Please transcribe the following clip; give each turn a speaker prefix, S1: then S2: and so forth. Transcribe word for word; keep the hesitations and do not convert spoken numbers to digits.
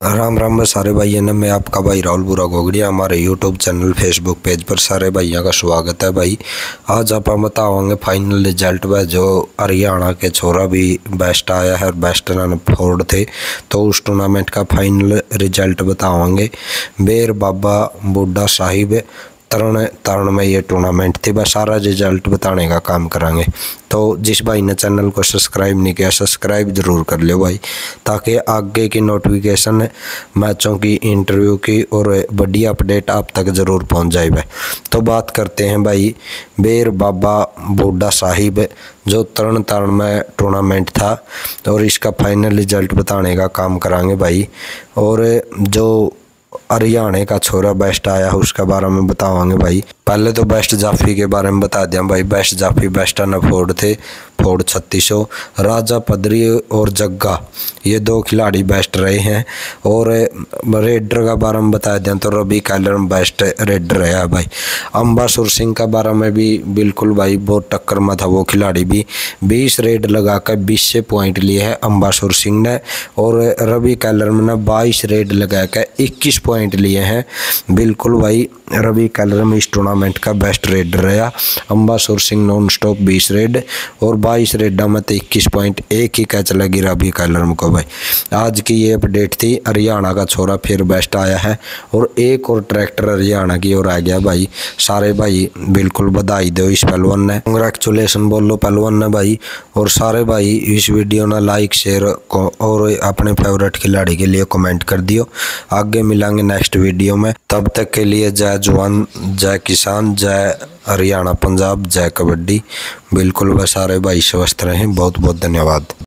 S1: राम राम में सारे भाइयों ने, मैं आपका भाई राहुल बुरा गोगड़िया हमारे यूट्यूब चैनल फेसबुक पेज पर सारे भाइयों का स्वागत है। भाई आज आप बताओगे फाइनल रिजल्ट में जो हरियाणा के छोरा भी बेस्ट आया है और बेस्ट रन फोर्ड थे, तो उस टूर्नामेंट का फाइनल रिजल्ट बताओगे। बेर बाबा बुड्ढा साहिब तरण तरण में ये टूर्नामेंट थी, बस सारा रिजल्ट बताने का काम करेंगे। तो जिस भाई ने चैनल को सब्सक्राइब नहीं किया सब्सक्राइब जरूर कर लो भाई, ताकि आगे की नोटिफिकेशन मैचों की, इंटरव्यू की और बड़ी अपडेट आप तक जरूर पहुंच जाए भाई। तो बात करते हैं भाई बेर बाबा बुड्ढा साहिब जो तरण तारण में टूर्नामेंट था, और इसका फाइनल रिजल्ट बताने का काम करांगे भाई। और जो हरियाणा का छोरा बेस्ट आया है उसके बारे में बतावांगे भाई। पहले तो बेस्ट जाफी के बारे में बता दिया भाई। बेस्ट जाफी बेस्ट रन फोर्ड थे, फोर्ड छत्तीस सौ। राजा पदरी और जग्गा ये दो खिलाड़ी बेस्ट रहे हैं। और रेडर का बारे में बता दें तो रवि कैलर बेस्ट रेडर रहा है भाई। अंबासुर सिंह का बारे में भी बिल्कुल भाई बहुत टक्कर में था, वो खिलाड़ी भी बीस रेड लगाकर बीस से पॉइंट लिए हैं अंबासुर सिंह ने, और रवि कैलर ने बाईस रेड लगाकर इक्कीस पॉइंट लिए हैं। बिल्कुल भाई रवि कैलर में इस टूर्नामेंट का बेस्ट रेडर रहा। अंबासुर सिंह नॉन स्टॉप बीस रेड और बाईस रेडा में तो इक्कीस पॉइंट, एक ही कैच लगी रवि कैलर को भाई। आज की ये अपडेट थी, हरियाणा का छोरा फिर बेस्ट आया है और एक और ट्रैक्टर हरियाणा की ओर आ गया भाई। सारे भाई बिल्कुल बधाई दो इस पहलवान ने, कांग्रेचुलेशन बोलो पहलवान ने भाई। और सारे भाई इस वीडियो ने लाइक शेयर और अपने फेवरेट खिलाड़ी के लिए कमेंट कर दियो। आगे मिलेंगे नेक्स्ट वीडियो में, तब तक के लिए जय जवान जय किसान जय हरियाणा पंजाब जय कबड्डी। बिल्कुल वह सारे भाई स्वस्थ रहें। बहुत बहुत धन्यवाद।